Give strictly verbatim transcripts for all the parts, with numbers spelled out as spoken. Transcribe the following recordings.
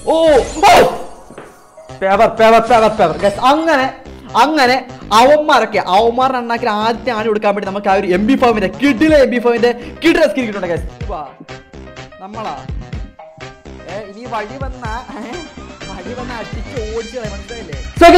ഓ പേവർ പേവർ പേവർ പേവർ ഗൈസ് അങ്ങനെ അങ്ങനെ അവന്മാരൊക്കെ അവന്മാരുടെ അണ്ണാക്കിൽ ആദ്യത്തെ ആണി കൊടുക്കാൻ വേണ്ടി നമുക്ക് ആ ഒരു എം ബി ഫൈവിന്റെ കിഡിലെ എം ബി ഫൈവിന്റെ കിഡിലെ സ്കിൻ കിട്ടുന്നുണ്ട് ഗൈസ്. നമ്മളാ ഏ ഇനി വഴി വന്ന വഴി വന്ന അടിച്ച് ഓടിച്ച് മനസ്സിലായില്ലേ?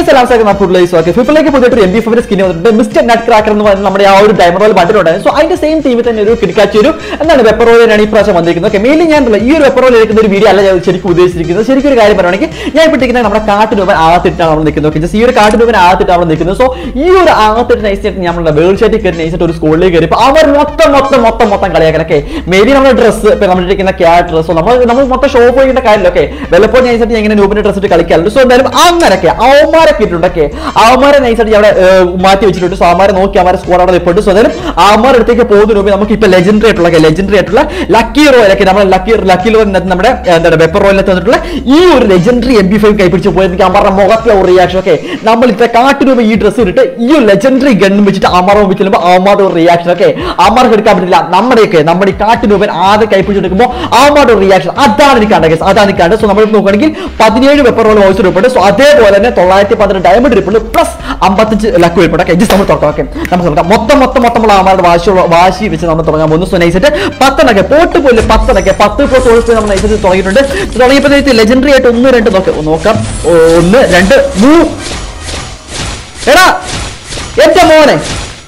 മിസ്റ്റർ നട്ട് ക്രാക്കർ എന്ന് പറയുന്നത് നമ്മുടെ ആ ഒരു ഡയമണ്ട് റോയൽ ബണ്ടിലുണ്ടായിരുന്നു. സോ അതിന്റെ സെയിം ടീമിൽ തന്നെ ഒരു കിടക്കാച്ചി ഒരു എന്താണ് വെപ്പർ റോയിലാണ് ഈ പ്രാവശ്യം വന്നിരിക്കുന്നത്. ഓക്കെ മെയിൻലി ഞാൻ ഈ ഒരു വെപ്പർ റോയിൽ എടുക്കുന്ന ഒരു വീഡിയോ അല്ല ഞാൻ ശരിക്കും ഉദ്ദേശിച്ചിരിക്കുന്നത്. ശരിക്കും ഒരു കാര്യം പറയുകയാണെങ്കിൽ ഞാൻ ഇപ്പോൾ ഇട്ടിരിക്കുന്നത് നമ്മുടെ കാട്ടുരൂപൻ ആകത്തിട്ടാണ് നമ്മൾ നിൽക്കുന്നത്. ഓക്കെ ഈ ഒരു കാട്ടുരൂപൻ ആകത്തിട്ട് നമ്മൾ നിൽക്കുന്നത്. സോ ഈ ഒരു ആകത്തിട്ട് നൈസായിട്ട് നമ്മുടെ വേൾഡ് ഷാറ്റിൽ കയറി നൈസായിട്ട് ഒരു സ്കൂളിലേക്ക് കയറി അവർ മൊത്തം മൊത്തം മൊത്തം മൊത്തം കളിയാക്കലൊക്കെ മെയിൻലി നമ്മുടെ ഡ്രസ്സ് ഇപ്പൊ നമ്മളിരിക്കുന്ന ക്യാരക്ടർ. സോ നമ്മൾ നമ്മൾ മൊത്തം ഷോ ചെയ്യേണ്ട കാര്യമില്ല. ഓക്കെ വെള്ളപ്പോൾ നൈസായിട്ട് എങ്ങനെ നൂബിന്റെ ഡ്രസ് ഇട്ട് കളിക്കാറുണ്ട്. സോ എന്തായാലും അങ്ങനെയൊക്കെ അവന്മാരൊക്കെ ഇട്ടുണ്ടൊക്കെ അവന്മാരെ നൈസായിട്ട് അവിടെ മാറ്റി വെച്ചിട്ടുണ്ട്. സോ അവന്മാരെ നോക്കി അവരെ സ്കോർ അവിടെ റിപ്പോർട്ട്. സോ എന്തായാലും അവന്മാരുടെ അടുത്തേക്ക് പോകുന്നതിന് മുമ്പ് നമുക്ക് ഇപ്പൊ ലെജൻഡറി ആയിട്ടുള്ള ലെജൻഡറി ആയിട്ടുള്ള ലക്കി റോയിലൊക്കെ നമ്മുടെ ലക്കി ലക്കി റോയിനകത്ത് നമ്മുടെ എന്താണ് വെപ്പർ റോയിലത്ത് വന്നിട്ടുള്ള ഈ ഒരു ലെജൻഡറി എം ബി ഫൈവ് കൈപ്പിടിച്ച് പോയത് അവരുടെ മുഖത്തെ ഒരു റിയാക്ഷൻ. ഒക്കെ നമ്മൾ ഇത്ര കാട്ടുരൂപ ഈ ഡ്രസ്സ് ഇട്ടിട്ട് ഈ ഒരു ലെജൻഡറി ഗണ്ണും വെച്ചിട്ട് അമർ വെച്ചിട്ടുമ്പോൾ അവന്മാരുടെ ഒരു റിയാക്ഷൻ. ഒക്കെ അമർക്ക് എടുക്കാൻ പറ്റില്ല. നമ്മുടെയൊക്കെ നമ്മുടെ ഈ കാട്ടുരൂപൻ ആദ്യം കൈപ്പിടിച്ചെടുക്കുമ്പോൾ അവന്മാരുടെ ഒരു റിയാക്ഷൻ അതാണ് എനിക്ക് കണ്ടത്. അതാണ് എനിക്ക് കണ്ടത്. സോ നമ്മൾ നോക്കുകയാണെങ്കിൽ പതിനേഴ് വെപ്പർ റോൾ വോയിസ് റിപ്പോർട്ട്. സോ അതേപോലെ തന്നെ തൊള്ളായിരത്തി പന്ത്രണ്ട് ഡയമണ്ട് റിപ്പോർട്ട് പ്ലസ് അമ്പത്തഞ്ച് ലക്ക് റിപ്പോർട്ട്. ഒക്കെ ജസ്റ്റ് നമ്മൾ തുറക്കാം. ഓക്കെ നമുക്ക് നോക്കാം മൊത്തം മൊത്തം മൊത്തമുള്ള അവന്മാരുടെ വാശി വാശി വെച്ച് നമ്മൾ തുടങ്ങാൻ പോകുന്നു. സോ നൈസായിട്ട് പത്തെണ്ണൊക്കെ പോട്ട് പോലെ പത്തെണ്ണൊക്കെ പത്ത് പ്ലസ് വോയിസ് നമ്മൾ നൈസായിട്ട് തുടങ്ങിയിട്ടുണ്ട്. തുടങ്ങിയപ്പോഴത്തേക്ക് ലെജൻഡറി ആയിട്ട് ഒന്ന് രണ്ട് നോക്കാം നോക്കാം ഒന്ന് രണ്ട് മൂന്ന് എടാ എന്റെ മോനെ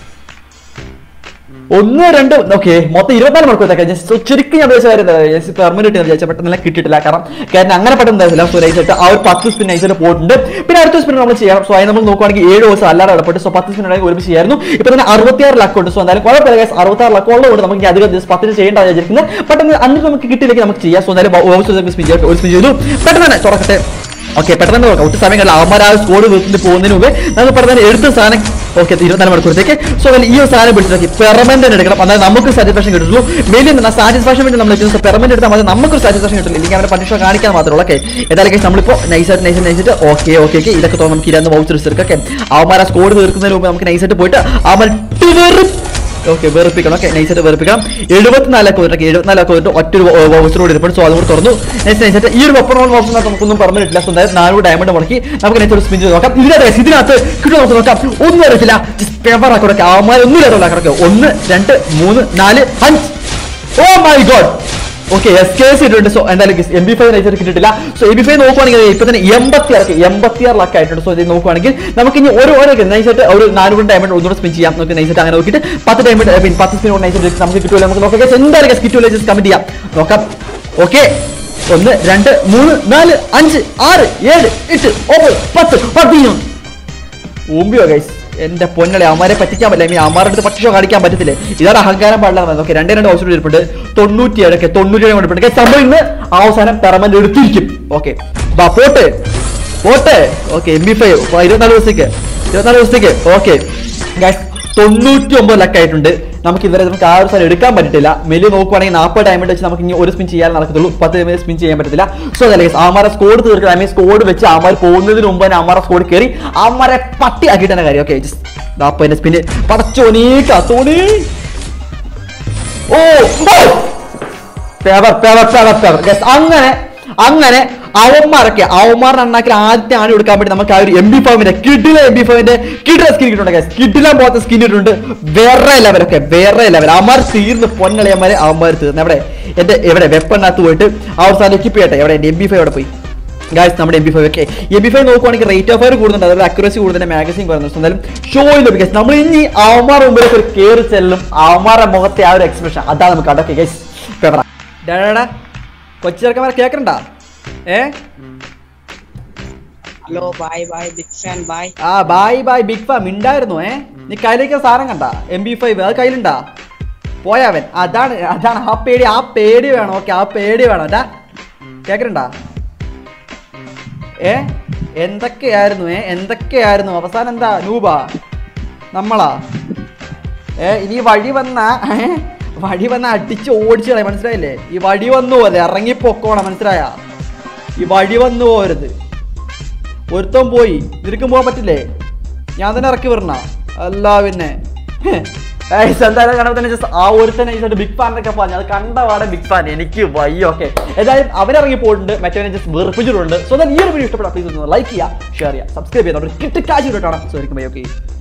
ഒന്ന് രണ്ട് ഓക്കെ മൊത്തം ഇരുപത്തിനാല് മണിക്കൂർ ശരിക്കും ഞാൻ വിചാരിച്ച പെർമനന്റ് വിചാരിച്ച പെട്ടെന്ന് കിട്ടിയിട്ടില്ല. കാരണം കാരണം അങ്ങനെ പെട്ടെന്ന് സോ നൈസായിട്ട് ആ ഒരു പത്ത് സ്പിൻ നൈസായിട്ട് പോയിട്ടുണ്ട്. പിന്നെ അടുത്ത സ്പിൻ നമ്മൾ ചെയ്യാം. സോ അതിന് നമ്മൾ നോക്കുകയാണെങ്കിൽ ഏഴ് ദിവസം അല്ലാതെ ഇടപെട്ട്. സോ പത്ത് സ്പിൻ ഉണ്ടെങ്കിൽ ഒരുമിച്ച് ചെയ്യായിരുന്നു. ഇപ്പൊ തന്നെ അറുപത്തിയാറ് ലക്കുണ്ട്. സോ എന്തായാലും കുഴപ്പമില്ല. അറുപത്താറ് ലക്കുള്ളതുകൊണ്ട് നമുക്ക് അധികം ദിവസം പത്തിന് ചെയ്യേണ്ട വിചാരിക്കുന്നത്. പെട്ടെന്ന് അന്നിട്ട് നമുക്ക് കിട്ടിയില്ലെങ്കിൽ നമുക്ക് ചെയ്യാം. സോ എന്തായാലും സ്പിൻ ചെയ്യാം. ഒരു സ്പിൻ ചെയ്തു പെട്ടെന്ന് തന്നെ തുറക്കട്ടെ. ഓക്കെ പെട്ടെന്ന് നോക്കാം. ഒട്ടും സമയം കണ്ട അവന്മാർ ആ സ്കോഡ് വീട്ടിൽ പോകുന്നതിന് മുമ്പ് നമുക്ക് പെട്ടെന്ന് എടുത്ത സാധനം ഓക്കെ ഇരുപത്തിനാല് മണിക്കൂറത്തേക്ക്. സോ ഈ ഒരു സാധനം പിടിച്ചിട്ട് പെർമനന്റ് എടുക്കണം. അതായത് നമുക്ക് സാറ്റിസ്ഫാക്ഷൻ കിട്ടുള്ളൂ. മെയിൻ സാറ്റിസ്ഫാക്ഷൻ വേണ്ടി നമ്മൾ പെർമനന്റ് എടുത്താൽ മതി. നമുക്ക് സാറ്റിസ്ഫാക്ഷൻ കിട്ടില്ല. ഇല്ലെങ്കിൽ അവരുടെ പണിഷ കാണിക്കാൻ മാത്രമേ ഉള്ളൂ. ഓക്കെ ഏതായാലും നമ്മളിപ്പോൾ നൈസായിട്ട് നൈസായിട്ട് നൈസായിട്ട് ഓക്കെ ഓക്കെ ഓക്കെ ഇതൊക്കെ തോന്നുന്നു നമുക്ക് ഇരുന്ന് വൗച്ചർ എടുക്കാം. ഓക്കെ അവന്മാർ ആ സ്കോഡ് തീർക്കുന്നതിന് മുമ്പ് നമുക്ക് നൈസായിട്ട് പോയിട്ട് അവന്മാർ ഓക്കെ വെറുപ്പിക്കണം. ഓക്കെ നൈസായിട്ട് വെറുപ്പിക്കണം. എഴുപത്തിനാലൊക്കെ വന്നിട്ട് എഴുപത്തിനാലൊക്കെ വന്നിട്ട് ഒറ്റ വോയിസറോട് ഇരിപ്പുണ്ട്. സോ അതുകൊണ്ട് തുറന്നു നൈസ് നൈസായിട്ട് ഈ ഒരു വെപ്പൺ ഓപ്ഷൻ നമുക്കൊന്നും പറഞ്ഞിട്ടില്ല. സോ അതായത് നാനൂറ് ഡയമണ്ട് മുടക്കി നമുക്ക് നൈസ് ഒരു സ്പിൻ ചെയ്ത് നോക്കാം. ഇതിനകത്ത് ഇതിനകത്ത് കിട്ടും നമുക്ക് നോക്കാം. ഒന്നും അറിയത്തില്ല. പേപ്പർ ആക്കി അവന്മാർ ഒന്നും ഇല്ലാത്ത കിടക്കുക. ഒന്ന് രണ്ട് മൂന്ന് നാല് അഞ്ച് ഓ മൈ ഗോഡ് ഓക്കെ എസ് കേസ് ഇട്ടുണ്ട്. സോ എന്തായാലും എം ബി ഫൈവ് നൈസായിട്ട് കിട്ടിയിട്ടില്ല. സോ എം ബി ഫൈവ് നോക്കുവാണെങ്കിൽ ഇപ്പൊ തന്നെ എൺപത്തി ആറ് എൺപത്തി ആറ് ലക്ക് ആയിട്ടുണ്ട്. സോ ഇത് നോക്കുവാണെങ്കിൽ നമുക്ക് ഇനി ഓരോ ഓരോ നൈസായിട്ട് ഒരു നാനൂറ് ഡയമണ്ട് ഒന്നുകൂടെ സ്പിൻ ചെയ്യാം. നമുക്ക് നൈസായിട്ട് അങ്ങനെ നോക്കിയിട്ട് പത്ത് ഡയമണ്ട് പിന്നെ പത്ത് സ്പിൻ നൈസായിട്ട് നമുക്ക് കിട്ടുമല്ലോ. നമുക്ക് നോക്കാം എന്തായാലും കിട്ടുമല്ലോ. ജസ്റ്റ് കമന്റ് ചെയ്യാം നോക്കാം. ഓക്കെ ഒന്ന് രണ്ട് മൂന്ന് നാല് അഞ്ച് ആറ് ഏഴ് എട്ട് ഒമ്പത് പത്ത് പതിനൊന്ന് ഓമ്പിയോ ഗൈസ് എന്റെ പൊന്നളെ അവന്മാരെ പറ്റിക്കാൻ പറ്റില്ല. മീൻ അവന്മാരുടെ അടുത്ത് പക്ഷോ കാണിക്കാൻ പറ്റത്തില്ലേ? ഇതാണ് അഹങ്കാരം പാടില്ല. ഓക്കെ രണ്ടേ രണ്ട് ഹൗസ് ഇരിപ്പുണ്ട്. തൊണ്ണൂറ്റി ഏഴൊക്കെ തൊണ്ണൂറ്റി ഏഴ് കൊണ്ടിട്ടുണ്ട്. സംഭവം ഇന്ന് അവസാനം പെർമനന്റ് എടുത്തിരിക്കും. ഓക്കെ ബാ പോട്ടെ പോട്ടെ ഓക്കെ എം ബി ഫൈവ് ഇരുപത്തിനാല് ദിവസത്തേക്ക് ഇരുപത്തിനാല് ദിവസത്തേക്ക് ഓക്കെ ഗൈസ് തൊണ്ണൂറ്റി ഒമ്പത് ലക്കായിട്ടുണ്ട്. നമുക്ക് ഇതുവരെ നമുക്ക് ആ ഒരു സാധനം എടുക്കാൻ പറ്റില്ല. മെലി നോക്കുവാണെങ്കിൽ നാൽപ്പത് ഡയമണ്ട് വെച്ച് നമുക്ക് ഇനി ഒരു സ്പിൻ ചെയ്യാൻ നടക്കത്തുള്ളൂ. പത്ത് സ്പിൻ ചെയ്യാൻ പറ്റത്തില്ല. സോ അതല്ലേ ആമാരെ സ്കോഡ് തീർക്കുക. ഐ മീൻ സ്കോഡ് വെച്ച് ആമാർ പോകുന്നതിന് മുമ്പ് തന്നെ ആമാരെ സ്കോഡ് കയറി ആമാരെ പട്ടി ആക്കിയിട്ട് തന്നെ കാര്യം. ഓക്കെ ജസ്റ്റ് നാൽപ്പതിന്റെ സ്പിന് പടച്ചോനീ കാത്തോണി ഓ പേവർ പേവർ പേവർ പേവർ ഗൈസ് അങ്ങനെ അങ്ങനെ അവന്മാരൊക്കെ അവന്മാരുടെ അണ്ണാക്കിൽ ആദ്യത്തെ ആണി കൊടുക്കാൻ വേണ്ടി നമുക്ക് ആ ഒരു എം ബി ഫൈവിന്റെ കിഡിലെ എം ബി ഫൈവിന്റെ കിഡിലെ സ്കിൻ കിട്ടുന്നുണ്ട്. കിഡിലാൻ പോലത്തെ സ്കിൻ ഇട്ടുണ്ട്. വേറെ ലെവലൊക്കെ വേറെ ലെവൽ അവന്മാർ തീർന്ന് പൊന്നളിയന്മാരെ അവന്മാർ തീർന്ന് എവിടെ എന്റെ എവിടെ വെപ്പണിനകത്ത് പോയിട്ട് ആ ഒരു സാധനം എക്യിപ്പ് ചെയ്യട്ടെ. എവിടെ എന്റെ എം ബി ഫൈവ് അവിടെ പോയി ഗൈസ് നമ്മുടെ എം ബി ഫൈവ് ഒക്കെ എം ബി ഫൈവ് നോക്കുവാണെങ്കിൽ റേറ്റ് ഓഫ് ഫയർ കൂടുന്നുണ്ട്. അതായത് അക്യുറസി കൂടുതൽ മാഗസിൻ കുറഞ്ഞു. എന്തായാലും ഷോയിൽ ഗൈസ് നമ്മൾ ഇനി അവന്മാർ മുമ്പിലേക്ക് ഒരു കയറി ചെല്ലും. അവന്മാരുടെ മുഖത്തെ ആ ഒരു എക്സ്പ്രഷൻ അതാണ് നമുക്ക് കണ്ടൊക്കെ ഗൈസ് പേപ്പറ ഡാടാ കൊച്ചു ചെറുക്കന്മാരെ കേൾക്കണ്ട ഏ hello bye bye big fan bye ആ ബൈ ബൈ ബിഗ് ഫാൻ മിണ്ടായിരുന്നു. ഏ നീ കയ്യിലേക്ക് സാധനം കണ്ട എം ബി ഫൈവ് അത് കയ്യിലുണ്ടാ പോയാവൻ. അതാണ് അതാണ് ആ പേടി ആ പേടി വേണം. ഓക്കെ ആ പേടി വേണം. അതാ കേക്കണ്ടാ ഏ എന്തൊക്കെയായിരുന്നു ഏ എന്തൊക്കെയായിരുന്നു അവസാനം എന്താ നൂബാ നമ്മളാ ഏ ഇനി വഴി വന്ന വഴി വന്ന അടിച്ച് ഓടിച്ചു കളയാം. മനസ്സിലായില്ലേ? ഈ വഴി വന്നു പോലെ ഇറങ്ങിപ്പൊക്കോണം. മനസ്സിലായ? ഈ വഴി വന്നു പോരുത്. ഒരുത്തം പോയി നിനക്കും പോകാൻ പറ്റില്ലേ? ഞാൻ തന്നെ ഇറക്കി വരണ അല്ല പിന്നെ എന്തായാലും കാണുമ്പോൾ തന്നെ ജസ്റ്റ് ആ ഒരുത്തന്നെ നൈസായിട്ട് ബിഗ് ഫാൻ എന്നൊക്കെ പറഞ്ഞു. അത് കണ്ടപാടെ ബിഗ് ഫാൻ എനിക്ക് വയ്യ. ഓക്കെ ഏതായാലും അവരിറങ്ങി പോയിട്ടുണ്ട്, മറ്റവനെ ജസ്റ്റ് വെറുപ്പിച്ചിട്ടുണ്ട്. സോ ഈ ഒരു വീഡിയോ ഇഷ്ടപ്പെട്ടാൽ പ്ലീസ് ഒന്ന് ലൈക്ക് ചെയ്യുക, ഷെയർ ചെയ്യുക, സബ്സ്ക്രൈബ് ചെയ്യുക. കിട്ടി കാശ് കിട്ടണം. സോ എനിക്ക് ബൈ. ഓക്കെ.